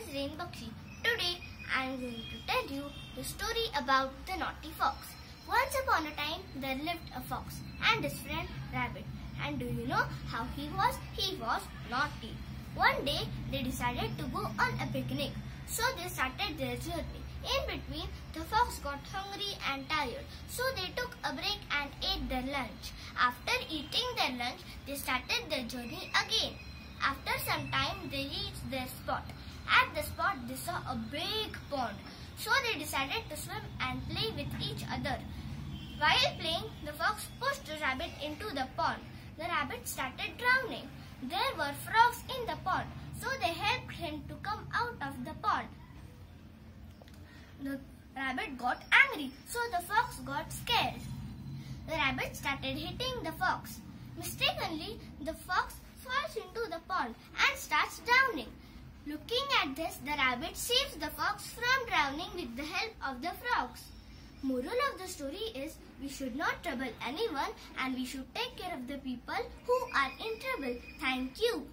Rain Bakshi. Today I am going to tell you the story about the naughty fox. Once upon a time there lived a fox and his friend Rabbit. And do you know how he was? He was naughty. One day they decided to go on a picnic. So they started their journey. In between, the fox got hungry and tired. So they took a break and ate their lunch. After eating their lunch, they started their journey again. After some time, they reached their spot. At the spot, they saw a big pond. So they decided to swim and play with each other. While playing, the fox pushed the rabbit into the pond. The rabbit started drowning. There were frogs in the pond, so they helped him to come out of the pond. The rabbit got angry, so the fox got scared. The rabbit started hitting the fox. Mistakenly, the fox falls into the pond and starts drowning. Looking at this, the rabbit saves the fox from drowning with the help of the frogs. Moral of the story is we should not trouble anyone and we should take care of the people who are in trouble. Thank you.